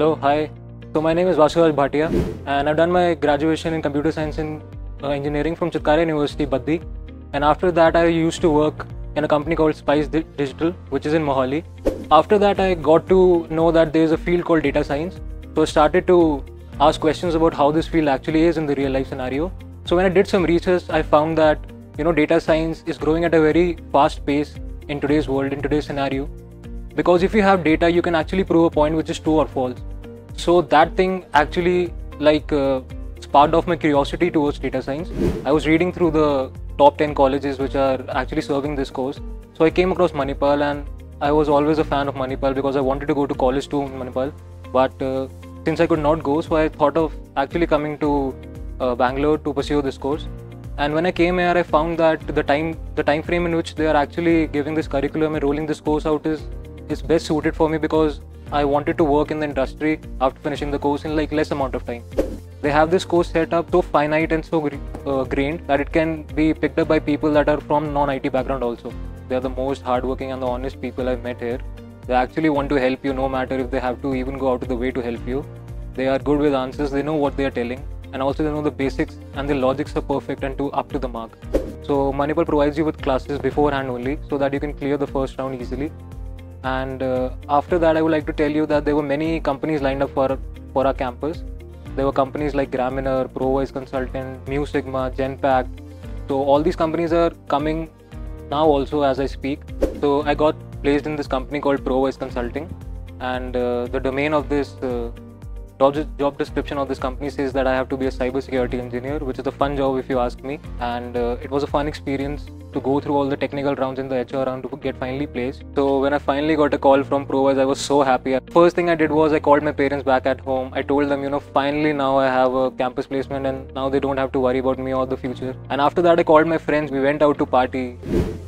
Hello, hi. So my name is Vasudhaj Bhatia and I've done my graduation in computer science and engineering from Chitkara University, Baddi. And after that I used to work in a company called Spice Digital, which is in Mohali. After that I got to know that there is a field called data science. So I started to ask questions about how this field actually is in the real life scenario. So when I did some research, I found that data science is growing at a very fast pace in today's world, in today's scenario. Because if you have data, you can actually prove a point which is true or false. So that thing actually sparked off my curiosity towards data science. I was reading through the top 10 colleges which are actually serving this course. So I came across Manipal and I was always a fan of Manipal because I wanted to go to college too in Manipal. But since I could not go, so I thought of actually coming to Bangalore to pursue this course. And when I came here, I found that the time frame in which they are actually giving this curriculum and rolling this course out is best suited for me because I wanted to work in the industry after finishing the course in less amount of time. They have this course set up so finite and so grained that it can be picked up by people that are from non-IT background also. They are the most hardworking and the honest people I've met here. They actually want to help you no matter if they have to even go out of the way to help you. They are good with answers, they know what they are telling, and also they know the basics and the logics are perfect and up to the mark. So Manipal provides you with classes beforehand only so that you can clear the first round easily. And after that, I would like to tell you that there were many companies lined up for our campus. There were companies like Gramener, ProVoice Consultant, Mu Sigma, Genpact. So all these companies are coming now also as I speak. So I got placed in this company called ProVoice Consulting, and the domain of this job description of this company says that I have to be a cybersecurity engineer, which is a fun job if you ask me. And it was a fun experience to go through all the technical rounds in the HR round to get finally placed. So when I finally got a call from ProVoice, I was so happy. First thing I did was I called my parents back at home. I told them, finally now I have a campus placement and now they don't have to worry about me or the future. And after that I called my friends. We went out to party.